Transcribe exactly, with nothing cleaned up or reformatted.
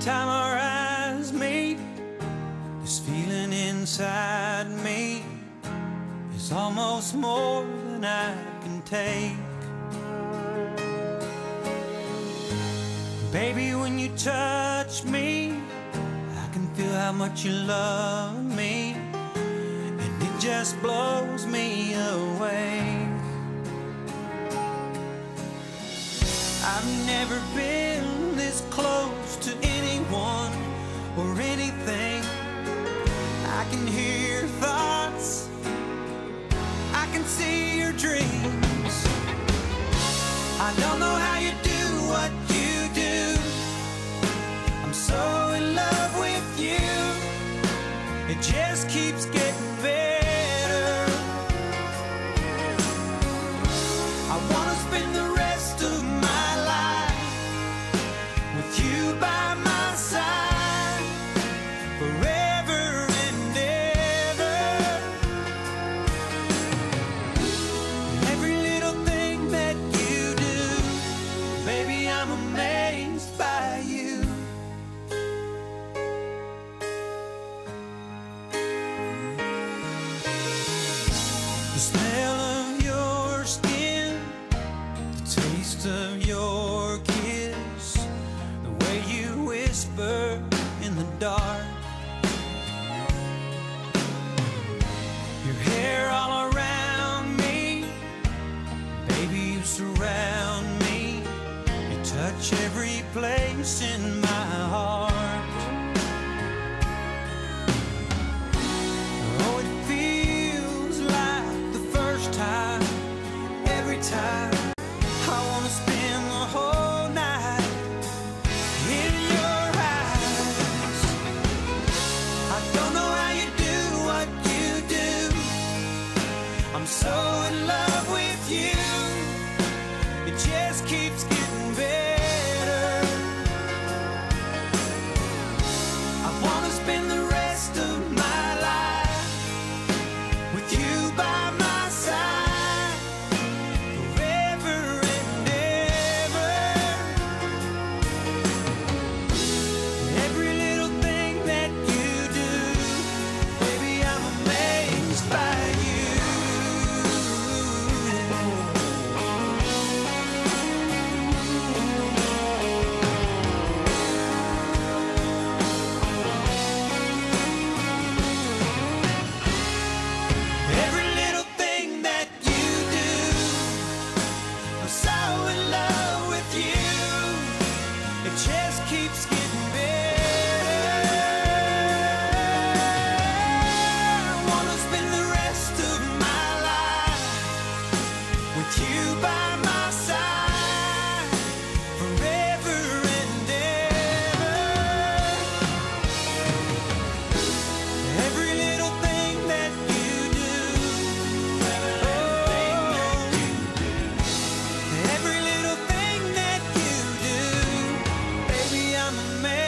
time our eyes meet, this feeling inside me is almost more than I can take. Baby, when you touch me, I can feel how much you love me, and it just blows me away. I've never been this close to anyone or anything. I can hear your thoughts, I can see your dreams. I don't know how you do what you do. I'm so in love with you. It just keeps getting better. I wanna spend the rest of my life with you by my side, forever and ever. Every little thing that you do, baby, I'm amazed by you. The smell of your skin, the taste of your kiss, the way you whisper in the dark, your hair all around me, baby, you surround me, you touch every place in my heart. Oh, it feels like the first time, every time. I wanna spend the whole night in your eyes. I don't know how you do what you do. I'm so in love with you. It just keeps getting better. I wanna spend the rest of my life with you by my side, forever and ever. Every little thing that you do, baby, I'm amazed by you. Every little thing that you do, I'm so in love with you. It just keeps getting better. I wanna spend the rest of my life with you by my side, forever and ever. Every little thing that you do, every little thing that you do, baby, I'm amazed.